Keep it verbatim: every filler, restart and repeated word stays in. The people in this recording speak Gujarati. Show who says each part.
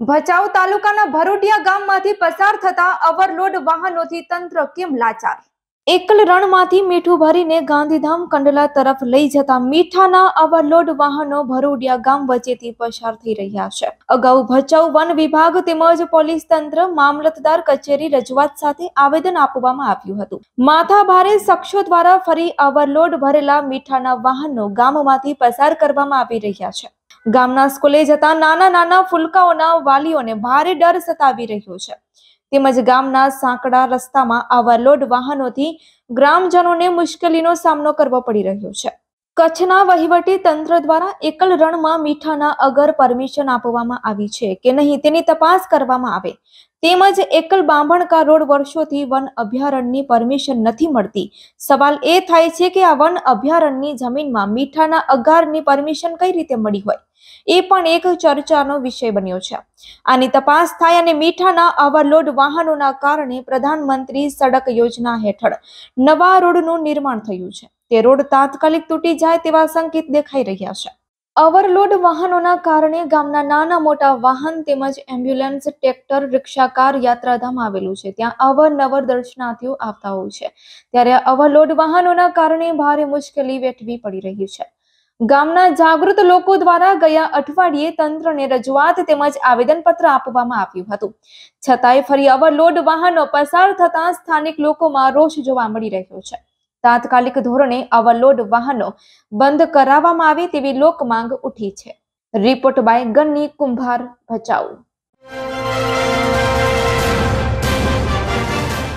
Speaker 1: ભચાઉ તાલુકાના ભરોટિયા ગામમાંથી પસાર થતા ઓવરલોડ વાહનોથી તંત્ર કેમ લાચાર? એકલ રણમાંથી મીઠું ભરીને ગાંધીધામ કંડલા તરફ લઈ જતા મીઠાના ઓવરલોડ વાહનો ભરોડિયા ગામ વચ્ચેથી પસાર થઈ રહ્યા છે. અગાઉ ભચાઉ વન વિભાગ તેમજ પોલીસ તંત્ર મામલતદાર કચેરી રજૂઆત સાથે આવેદન આપવામાં આવ્યું હતું. માથાભારે શખ્સો દ્વારા ફરી ઓવરલોડ ભરેલા મીઠાના વાહનો ગામમાંથી પસાર કરવામાં આવી રહ્યા છે. ગામના સ્કૂલે જતા નાના નાના ફૂલકાઓના વાલીઓને ભારે ડર સતાવી રહ્યો છે. તેમજ ગામના સાંકડા રસ્તામાં ઓવરલોડ વાહનોથી ગ્રામજનોને મુશ્કેલીનો સામનો કરવો પડી રહ્યો છે. કચ્છના વહીવટી તંત્ર દ્વારા એકલ રણમાં મીઠાના અગર પરમિશન આપવામાં આવી છે કે નહીં તેની તપાસ કરવામાં આવે. તેમજ એકલ બાંભણકા રોડ વર્ષોથી વન અભયારણ્યની પરમિશન નથી મળતી. સવાલ એ થાય છે કે આ વન અભયારણ્યની જમીનમાં મીઠાના અગારની પરમિશન કઈ રીતે મળી હોય, એ પણ એક ચર્ચાનો વિષય બન્યો છે. આની તપાસ થાય અને મીઠાના ઓવરલોડ વાહનોના કારણે પ્રધાનમંત્રી સડક યોજના હેઠળ નવા રોડનું નિર્માણ થયું છે. તે રોડ તાત્કાલિક તૂટી જાય તેવા સંકેત દેખાઈ રહ્યા છે. ઓવરલોડ વાહનોના કારણે ગામના નાના મોટા વાહન તેમજ એમ્બ્યુલન્સ, ટ્રેક્ટર, રિક્ષાકાર, યાત્રાધામ આવેલું છે ત્યાં અવરનવર દર્શનાર્થીઓ આવતા હોય છે. ત્યારે ઓવરલોડ વાહનોના કારણે ભારે મુશ્કેલી વેઠવી પડી રહી છે. ગામના જાગૃત લોકો દ્વારા ગયા અઠવાડિયે તંત્રને રજૂઆત તેમજ આવેદનપત્ર આપવામાં આવ્યું હતું. છતાંય ફરી ઓવરલોડ વાહનો પસાર થતા સ્થાનિક લોકોમાં રોષ જોવા મળી રહ્યો છે. તાત્કાલિક ધોરણે ઓવરલોડ વાહનો બંધ કરાવવામાં આવે તેવી લોક માંગ ઉઠી છે. રિપોર્ટ બાય ગન્ની કુંભાર, ભચાઉ.